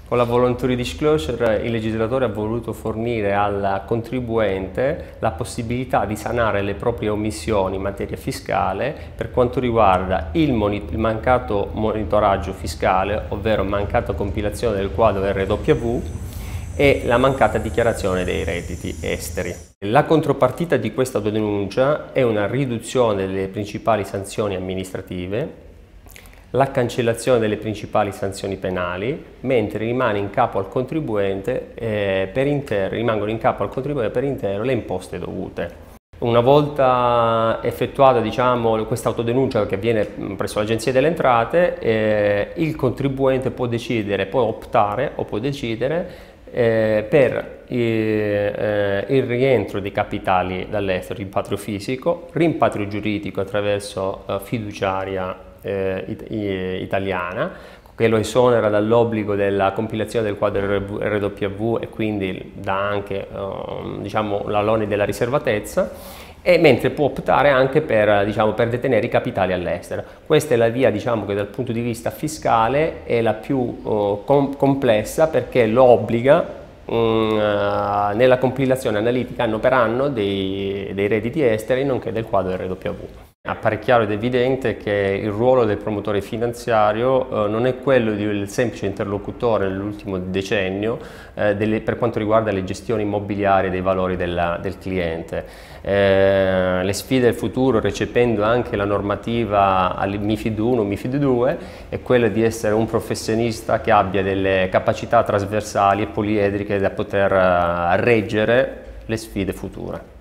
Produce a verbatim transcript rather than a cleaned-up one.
Con la voluntary disclosure il legislatore ha voluto fornire al contribuente la possibilità di sanare le proprie omissioni in materia fiscale per quanto riguarda il, il mancato monitoraggio fiscale, ovvero mancata compilazione del quadro R W e la mancata dichiarazione dei redditi esteri. La contropartita di questa autodenuncia è una riduzione delle principali sanzioni amministrative, la cancellazione delle principali sanzioni penali, mentre rimane in capo al contribuente, eh, per intero, rimangono in capo al contribuente per intero le imposte dovute. Una volta effettuata, diciamo, questa autodenuncia che avviene presso l'Agenzia delle Entrate, eh, il contribuente può decidere, può optare o può decidere eh, per eh, il rientro dei capitali dall'estero, rimpatrio fisico, rimpatrio giuridico attraverso eh, fiduciaria eh, it italiana, che lo esonera dall'obbligo della compilazione del quadro R W e quindi dà anche eh, diciamo, l'alone della riservatezza, e mentre può optare anche per, diciamo, per detenere i capitali all'estero. Questa è la via, diciamo, che dal punto di vista fiscale è la più eh, com complessa, perché lo obbliga Uh, nella compilazione analitica anno per anno dei, dei redditi esteri nonché del quadro R W. Appare chiaro ed evidente che il ruolo del promotore finanziario uh, non è quello di un semplice interlocutore nell'ultimo decennio uh, delle, per quanto riguarda le gestioni immobiliari dei valori della, del cliente. Eh, le sfide del futuro, recependo anche la normativa MiFID uno, MiFID due, è quella di essere un professionista che abbia delle capacità trasversali e poliedriche da poter uh, reggere le sfide future.